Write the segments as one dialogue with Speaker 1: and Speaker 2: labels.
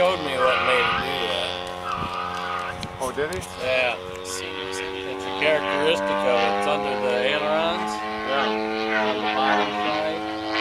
Speaker 1: showed me what made it do that.
Speaker 2: Oh, did he?
Speaker 1: Yeah. It's a characteristic of it. It's under the ailerons.
Speaker 2: Yeah.
Speaker 1: On the bottom side.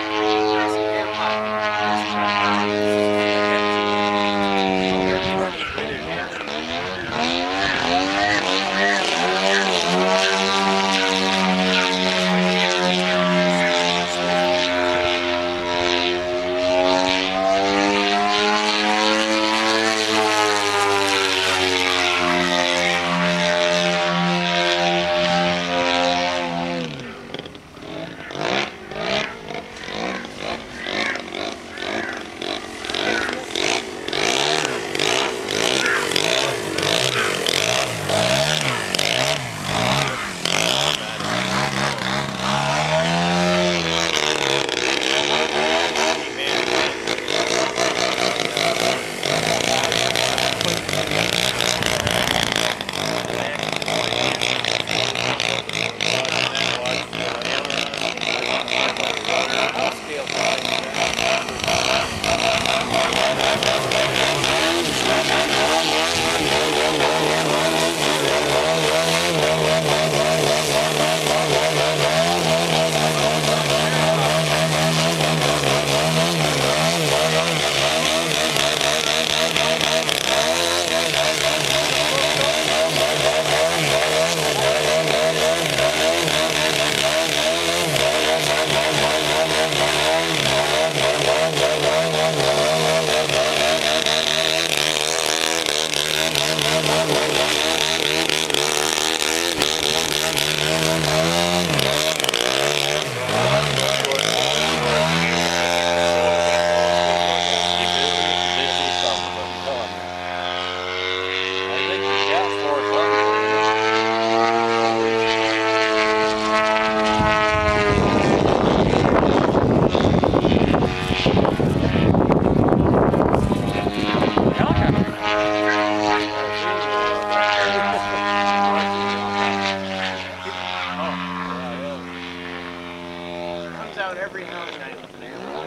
Speaker 3: Out every now and then with an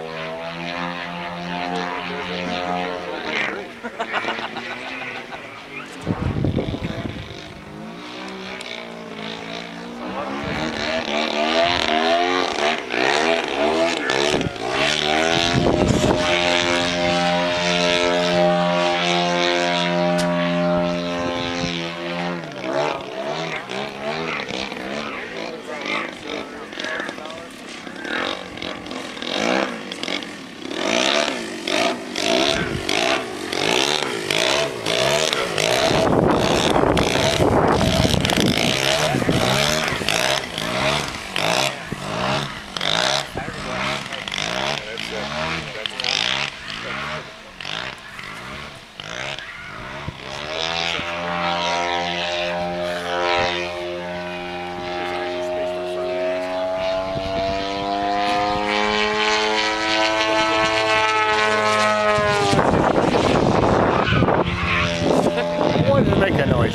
Speaker 2: Why does it make that noise?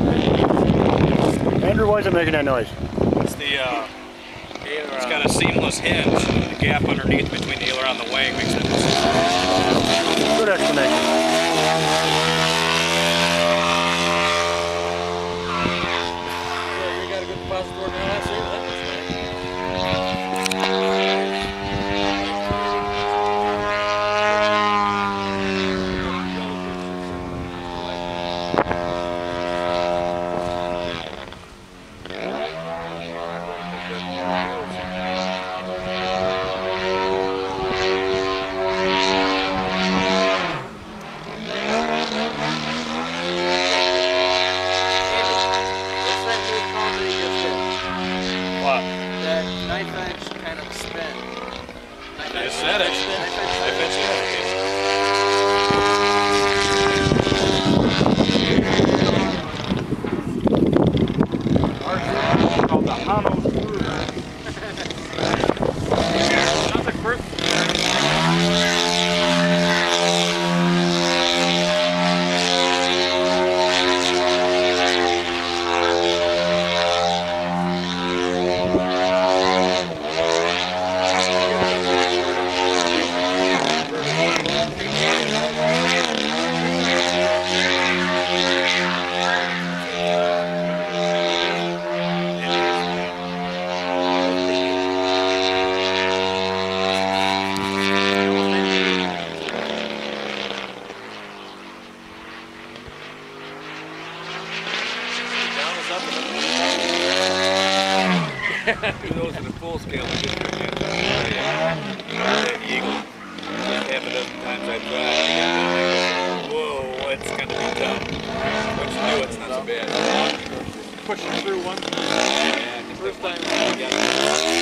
Speaker 2: Andrew, why is it making that noise?
Speaker 4: It's the it's got a seamless hinge. The gap underneath between the aileron and the wing makes it.
Speaker 2: Good explanation.
Speaker 1: Yeah, you got a good repository now, I see.
Speaker 3: that knife edge kind of spin.
Speaker 4: I said it. Knife edge
Speaker 2: Called the Hano screw.
Speaker 4: Sounds like birth. full scale and get your hands on it. That eagle. Half a dozen times I tried. Whoa, it's gonna be tough. Once you do, it's not so bad.
Speaker 1: Pushing through one.
Speaker 4: Yeah, just
Speaker 1: First time.
Speaker 4: yeah.